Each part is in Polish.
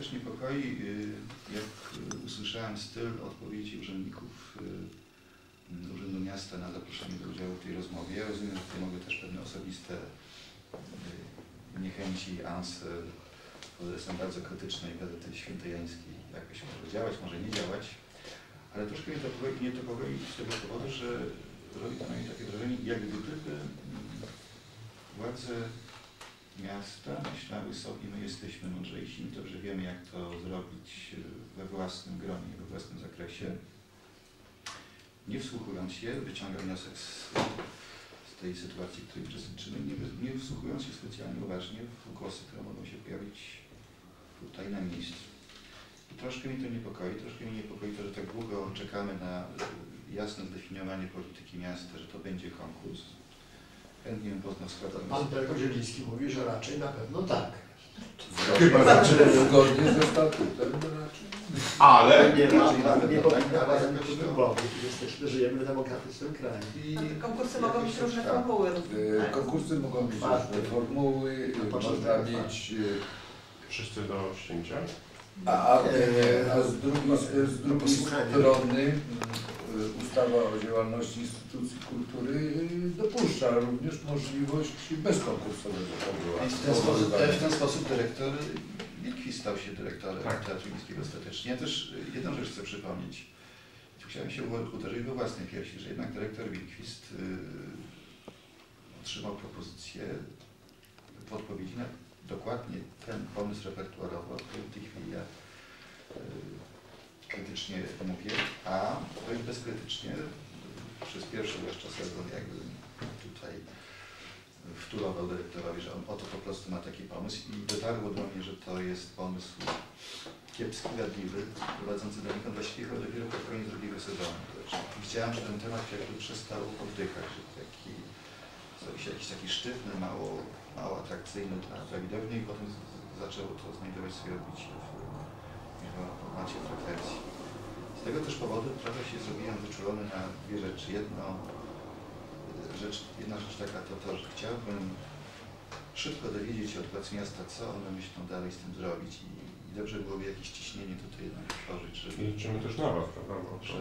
też niepokoi, jak usłyszałem styl odpowiedzi urzędników Urzędu Miasta na zaproszenie do udziału w tej rozmowie. Ja rozumiem, że tutaj mogę też pewne osobiste niechęci, answer, są bardzo krytycznej Gazety Świętojańskiej, jakoś może działać, może nie działać, ale troszkę mnie to niepokoi z tego powodu, że robi to na mnie takie wrażenie, jak gdyby władze miasta myślały sobie, my jesteśmy mądrzejsi, my dobrze wiemy, jak to zrobić we własnym gronie, we własnym zakresie. Nie wsłuchując się, wyciągam wniosek z tej sytuacji, w której uczestniczymy, nie wsłuchując się specjalnie uważnie w głosy, które mogą się pojawić tutaj na miejscu. I troszkę mnie to niepokoi to, że tak długo czekamy na jasne zdefiniowanie polityki miasta, że to będzie konkurs. Chętnie bym poznał skład. Pan Pelko Zieliński mówi, że raczej na pewno tak. Chyba raczej zgodnie ze statutem, raczej. Ale nie powinna być wybory. Żyjemy w demokratycznym kraju. Konkursy mogą mieć różne formuły. Konkursy mogą mieć różne formuły, można mieć... Wszyscy do ścięcia? A z drugiej strony ustawa o działalności instytucji kultury dopuszcza również możliwość bezkonkursowego powołania. W ten sposób dyrektor Wilkwist stał się dyrektorem Teatru Miejskiego ostatecznie. Ja też jedną rzecz chcę przypomnieć. Chciałem się uderzyć we własnej piersi, że jednak dyrektor Wilkwist otrzymał propozycję w odpowiedzi na dokładnie ten pomysł repertuarowy, o którym w tej chwili ja krytycznie mówię, a dość bezkrytycznie przez pierwszy jeszcze sezon jakby tutaj wtórował dyrektorowi, że on oto po prostu ma taki pomysł i dotarło do mnie, że to jest pomysł kiepski, wadliwy, prowadzący donikąd, właściwie chyba dopiero pod koniec drugiego sezonu. Widziałem, że ten temat jakby przestał oddychać, że jakiś taki sztywny, mało atrakcyjny dla widowni i potem zaczęło to znajdować swoje odbicie w formacie frekwencji. Z tego też powodu trochę się zrobiłem wyczulony na dwie rzeczy. Jedna rzecz taka to, że chciałbym szybko dowiedzieć się od władz miasta, co one myślą dalej z tym zrobić i dobrze byłoby jakieś ciśnienie tutaj jednak tworzyć, żeby... I liczymy też na Was, prawda?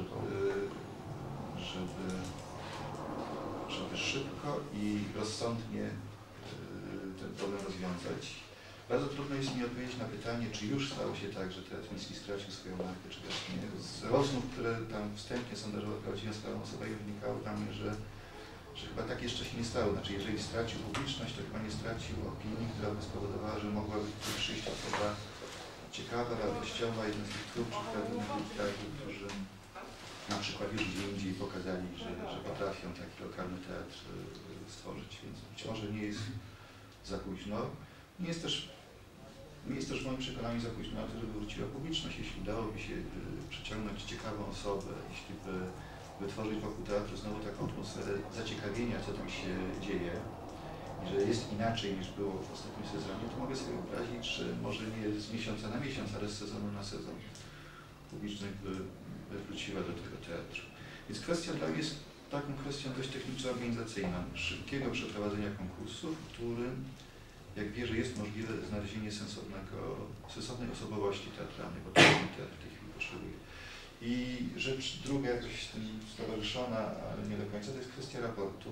Żeby szybko i rozsądnie ten problem rozwiązać. Bardzo trudno jest mi odpowiedzieć na pytanie, czy już stało się tak, że Teatr Miejski stracił swoją markę, czy też nie. Z rozmów, które tam wstępnie sondażowo prowadziłem z panem osobami, wynikało dla mnie, że chyba tak jeszcze się nie stało. Znaczy, jeżeli stracił publiczność, to chyba nie stracił opinii, która by spowodowała, że mogłaby tutaj przyjść osoba ciekawa, wartościowa, jeden z tych twórczych teatrów, którzy na przykład już gdzie indziej pokazali, że potrafią taki lokalny teatr stworzyć, więc być może nie jest za późno. Nie jest też w moim przekonaniu za późno na to, żeby wróciła publiczność. Jeśli udałoby się przyciągnąć ciekawą osobę, jeśli by wytworzyć wokół teatru znowu taką atmosferę zaciekawienia, co tam się dzieje, i że jest inaczej niż było w ostatnim sezonie, to mogę sobie wyobrazić, że może nie z miesiąca na miesiąc, ale z sezonu na sezon publiczność by wróciła do tego teatru. Więc kwestia dla mnie jest taką kwestią dość techniczno-organizacyjną, szybkiego przeprowadzenia konkursu, w którym, jak wierzę, jest możliwe znalezienie sensownej osobowości teatralnej, bo teatr w tej chwili potrzebuje. I rzecz druga, jakoś z tym stowarzyszona, ale nie do końca, to jest kwestia raportu.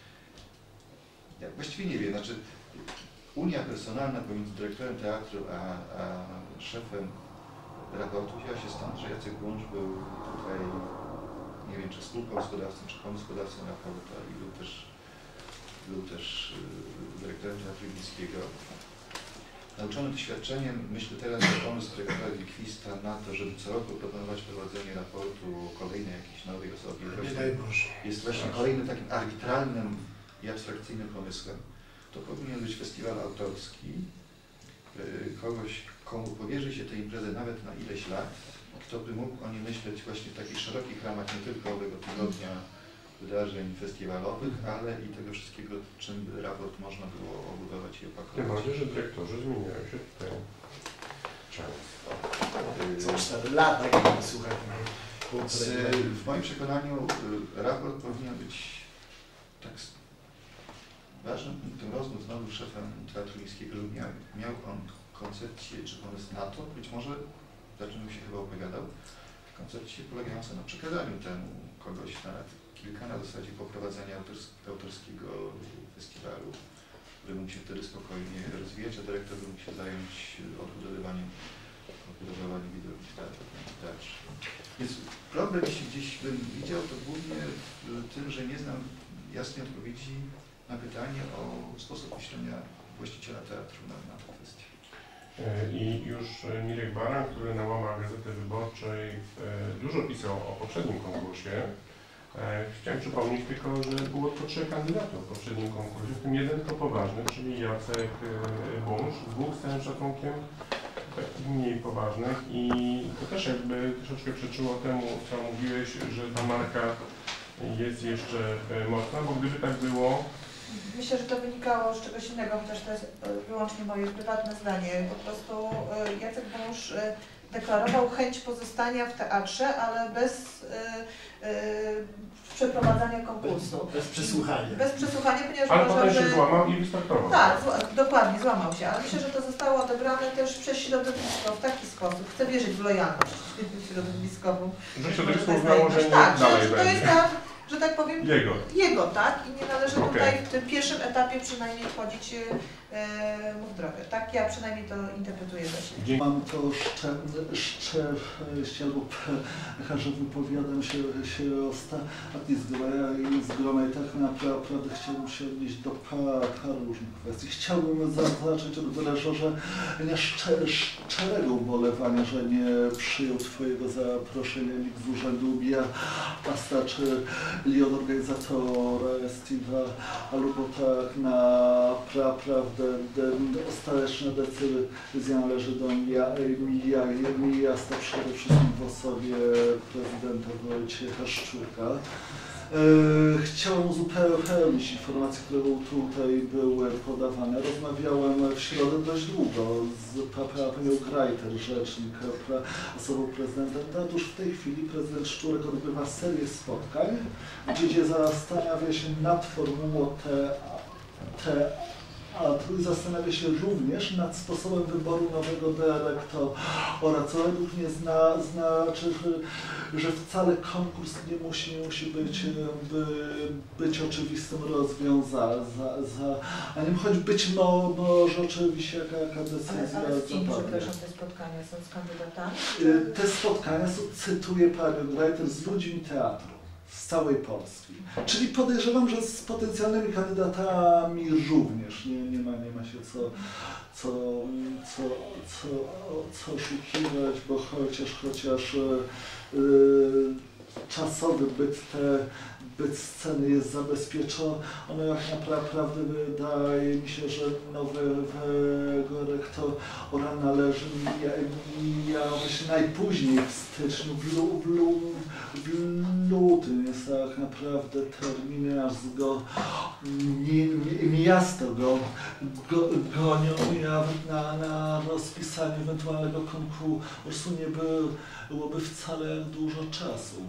Ja właściwie nie wiem, znaczy unia personalna pomiędzy dyrektorem teatru a szefem raportu wzięła się stąd, że Jacek Bunsz był tutaj, nie wiem, czy współpomysłodawcą, czy pomysłodawcą raportu, i był też dyrektorem Teatru Miejskiego. Nauczony doświadczeniem, myślę teraz, że pomysł dyrektora Wilkwista na to, żeby co roku proponować prowadzenie raportu kolejnej jakiejś nowej osobie, jest właśnie kolejnym takim arbitralnym i abstrakcyjnym pomysłem. To powinien być festiwal autorski, kogoś, komu powierzy się tę imprezę nawet na ileś lat, kto by mógł o niej myśleć właśnie w takich szerokich ramach, nie tylko owego tygodnia wydarzeń festiwalowych, ale i tego wszystkiego, czym by raport można było obudować i opakować. Tym bardziej, że dyrektorzy zmieniają się tutaj często. Co 4 lata, jak słuchaj. W moim przekonaniu raport powinien być tak ważnym punktem rozmów znowu szefem Teatru Miejskiego, że miał on koncepcję czy pomysł na to, być może, za czym się chyba opowiadał, koncepcję polegającą na przekazaniu temu kogoś na kilka na zasadzie poprowadzenia autorskiego festiwalu, który mógł się wtedy spokojnie rozwijać, a dyrektor mógł się zająć odbudowywaniem widełki w teatrze. Więc problem, jeśli gdzieś bym widział, to głównie w tym, że nie znam jasnej odpowiedzi na pytanie o sposób myślenia właściciela teatru na tę kwestię. I już Mirek Baran, który na łamach Gazety Wyborczej dużo pisał o poprzednim konkursie. Chciałem przypomnieć tylko, że było tylko 3 kandydatów w poprzednim konkursie, w tym jeden to poważny, czyli Jacek Bunsz, 2 z całym szacunkiem mniej poważnych i to też jakby troszeczkę przeczyło temu, co mówiłeś, że ta marka jest jeszcze mocna, bo gdyby tak było... Myślę, że to wynikało z czegoś innego, chociaż to jest wyłącznie moje prywatne zdanie. Po prostu Jacek Bunsz deklarował chęć pozostania w teatrze, ale bez przeprowadzania konkursu. Bez przesłuchania. Bez przesłuchania, ponieważ ale uważam, potem się że... złamał i wystartował. Tak, dokładnie, złamał się, ale myślę, że to zostało odebrane też przez środowisko w taki sposób. Chcę wierzyć w lojalność środowiskową. Że środowisko uznało, że nie tak, dalej że to będzie. jest tak, że tak powiem, Jego, tak? I nie należy tutaj w tym pierwszym etapie przynajmniej wchodzić mu w drogę. Tak ja przynajmniej to interpretuję za siebie. Mam to szczęście, albo że wypowiadam się ostatni z grona i tak naprawdę chciałbym się odnieść do paru różnych kwestii. Chciałbym zacząć od dyrektorze szczerego ubolewania, że nie przyjął Twojego zaproszenia nikt z urzędu miasta czy od organizatora festiwalu, albo tak naprawdę ostateczna decyzja należy do miasta, przede wszystkim w osobie prezydenta Wojciecha Szczurka. Chciałem uzupełnić informacje, które tutaj były podawane. Rozmawiałem w środę dość długo z panią Grajter, rzecznik, osobą prezydenta. Otóż w tej chwili prezydent Szczurek odbywa serię spotkań, gdzie zastanawia się nad formułą teatru i zastanawia się również nad sposobem wyboru nowego dyrektora, co według mnie znaczy, że wcale konkurs nie musi być oczywistym rozwiązaniem, choć być może oczywiście jaka decyzja Ale z kim, zapadnie. przepraszam, te spotkania są z kandydatami? Te spotkania są, cytuję panią Grajter, z ludźmi teatru z całej Polski. Czyli podejrzewam, że z potencjalnymi kandydatami również nie ma się co oszukiwać, bo chociaż czasowy byt sceny jest zabezpieczony, jak naprawdę wydaje mi się, że nowego rektora należy mieć najpóźniej w styczniu, w lutym jest tak naprawdę terminarz miasto gonią i na rozpisanie ewentualnego konkursu nie byłoby wcale dużo czasu.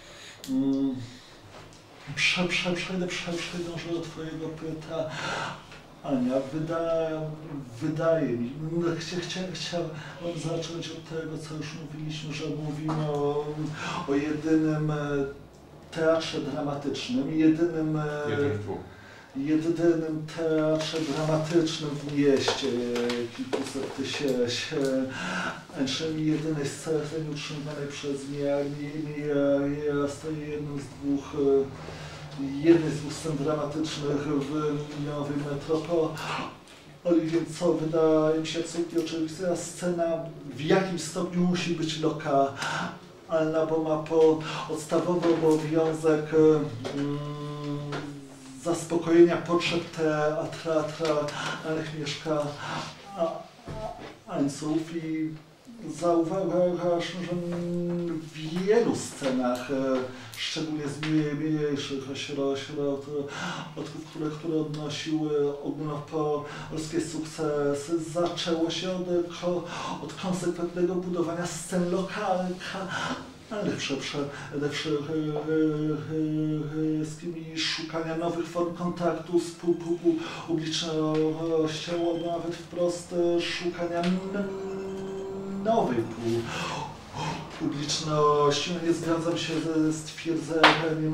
Przejdę do Twojego pytania. Wydaje mi, chciałem zacząć od tego, co już mówiliśmy, że mówimy o jedynym teatrze dramatycznym, jedynym teatrze dramatycznym w mieście, kilkuset tysięcy, jedynej sceny utrzymywanej przez miasto, jednej z dwóch scen dramatycznych w nowej metropolii, więc co wydaje mi się absolutnie oczywiste, a scena w jakim stopniu musi być lokalna, bo ma podstawowy obowiązek zaspokojenia potrzeb teatralnych mieszkańców i zauważ, że w wielu scenach, szczególnie z mniejszych ośrodków, które odnosiły ogólnopolskie sukcesy, zaczęło się od konsekwentnego budowania scen lokalnych, ale przede wszystkim szukania nowych form kontaktu z publicznością, nawet wprost szukania nowej publiczności. Nie zgadzam się ze stwierdzeniem,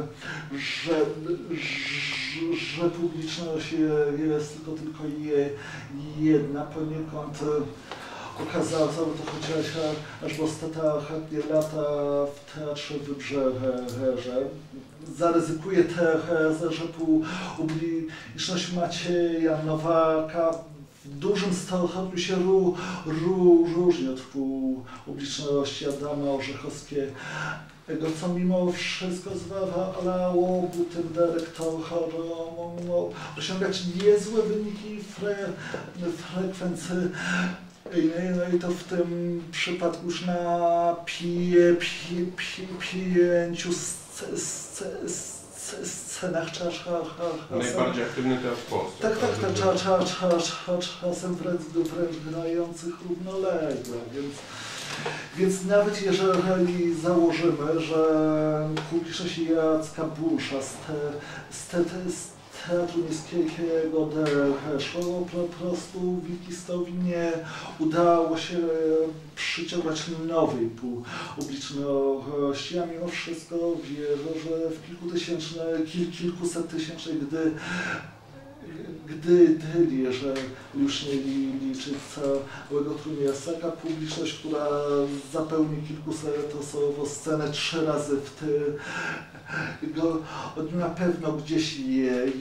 że publiczność jest tylko jedna. Poniekąd okazało to chociaż aż w ostatnie lata w Teatrze Wybrzeże. Zaryzykuję tezę, że publiczność Macieja Nowaka w dużym stopniu się różni od publiczności Adama Orzechowskiego, co mimo wszystko zwalałoby tym dyrektorom osiągać niezłe wyniki frekwencji. No i to w tym przypadku już na 5 scenach najbardziej aktywny teatr w Polsce. Czasem wręcz grających równolegle, więc nawet jeżeli założymy, że publiczność Jacka Busza z Teatru Miejskiego odeszło, po prostu Wikistowi nie udało się przyciągać nowej publiczności, a mimo wszystko wierzę, że w kilkusettysięcznej, gdy jeżeli już nie liczyć całego Trójmiasta, publiczność, która zapełni kilkusetosową scenę 3 razy w na pewno gdzieś jest.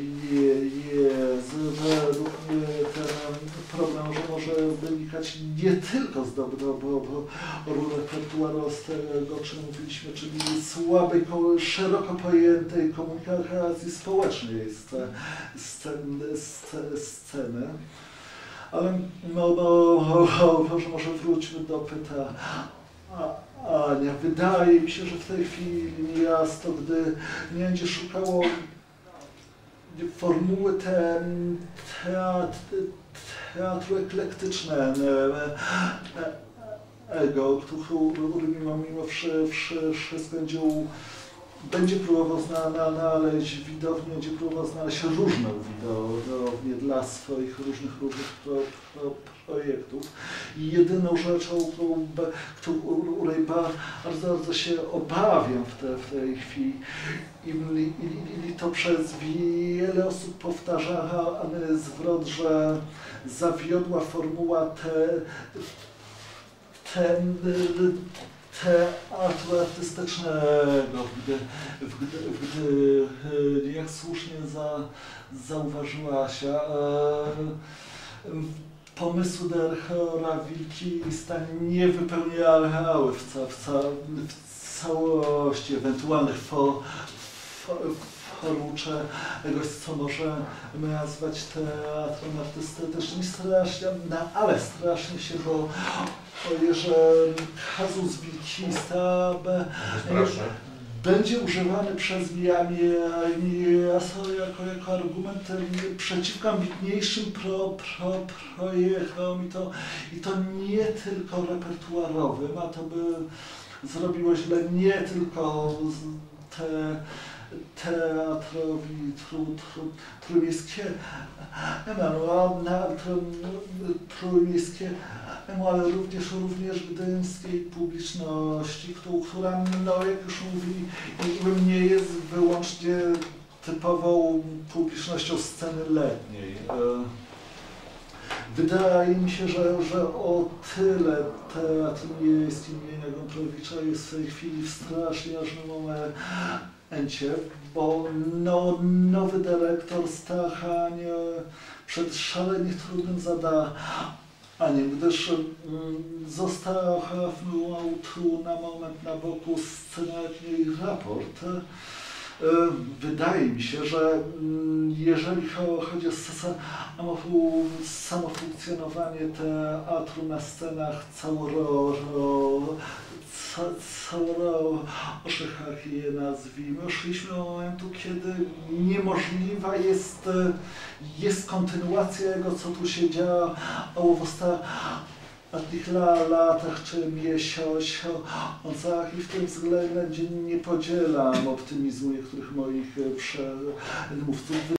Według mnie ten problem może wynikać nie tylko z dobrego repertuaru, z tego, o czym mówiliśmy, czyli słabej, szeroko pojętej komunikacji społecznej sceny. Ale może wróćmy do pytania. Ania, wydaje mi się, że w tej chwili miasto, gdy nie będzie szukało formuły teatru eklektycznego, który mimo wszystko będzie próbował znaleźć widownię, będzie próbował znaleźć różne widownie dla swoich różnych projektów. I jedyną rzeczą, której bardzo się obawiam w tej chwili, i to przez wiele osób powtarzany zwrot, że zawiodła formuła teatru artystycznego, gdy jak słusznie zauważyłaś, pomysły dyrektora Wilkista nie wypełniały w całości ewentualnych formuł czegoś, co możemy nazwać teatrem artystycznym. Strasznie, ale strasznie się boję, że kazus Wilkista będzie używany przez miasto jako argument przeciwko ambitniejszym projektom i to nie tylko repertuarowym, a to by zrobiło źle nie tylko teatrowi trójmiejskiemu, ale również gdyńskiej publiczności, która, jak już mówiłem, nie jest wyłącznie typową publicznością sceny letniej. Wydaje mi się, że o tyle Teatr Miejski imienia Gąbrowicza jest w tej chwili w strasznie ważnym momencie, bo nowy dyrektor Stachanie przed szalenie trudnym zadaniem, gdyż został tu na moment na boku sceny letniej raport. Wydaje mi się, że jeżeli chodzi o samo funkcjonowanie teatru na scenach całorocznych, je nazwijmy, szliśmy do momentu, kiedy niemożliwa jest kontynuacja tego, co tu się działo w tych latach czy miesiącach i w tym względzie nie podzielam optymizmu niektórych moich przedmówców.